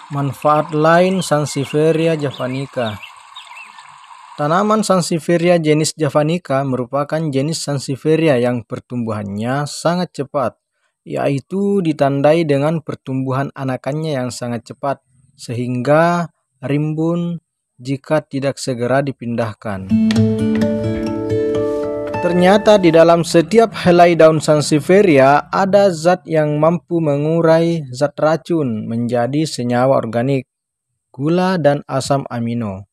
Manfaat lain Sansevieria javanica. Tanaman Sansevieria jenis javanica merupakan jenis Sansevieria yang pertumbuhannya sangat cepat, yaitu ditandai dengan pertumbuhan anakannya yang sangat cepat, sehingga rimbun jika tidak segera dipindahkan. Ternyata di dalam setiap helai daun Sansevieria ada zat yang mampu mengurai zat racun menjadi senyawa organik, gula dan asam amino.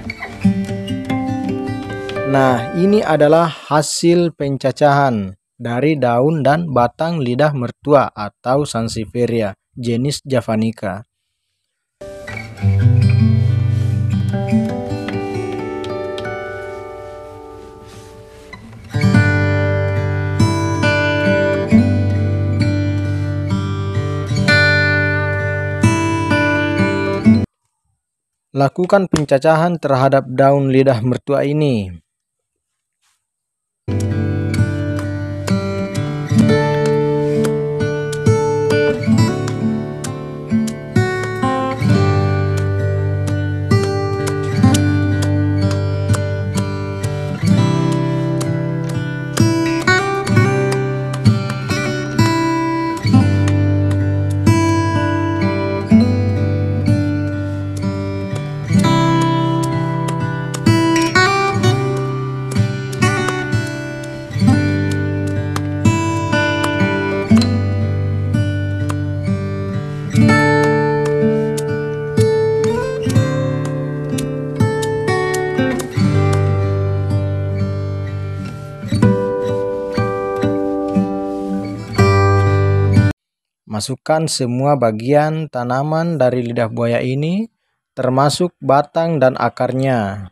Nah, ini adalah hasil pencacahan dari daun dan batang lidah mertua atau Sansevieria jenis javanica. Lakukan pencacahan terhadap daun lidah mertua ini. Masukkan semua bagian tanaman dari lidah buaya ini, termasuk batang dan akarnya.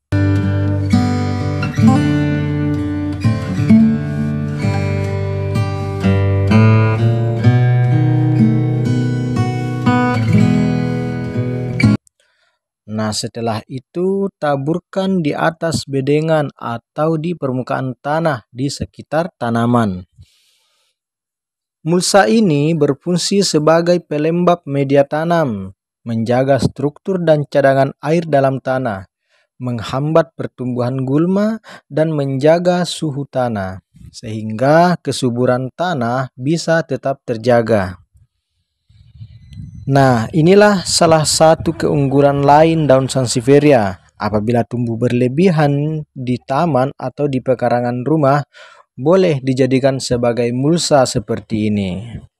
Nah, setelah itu taburkan di atas bedengan atau di permukaan tanah di sekitar tanaman. Mulsa ini berfungsi sebagai pelembab media tanam, menjaga struktur dan cadangan air dalam tanah, menghambat pertumbuhan gulma, dan menjaga suhu tanah, sehingga kesuburan tanah bisa tetap terjaga. Nah, inilah salah satu keunggulan lain daun Sansevieria. Apabila tumbuh berlebihan di taman atau di pekarangan rumah, boleh dijadikan sebagai mulsa seperti ini.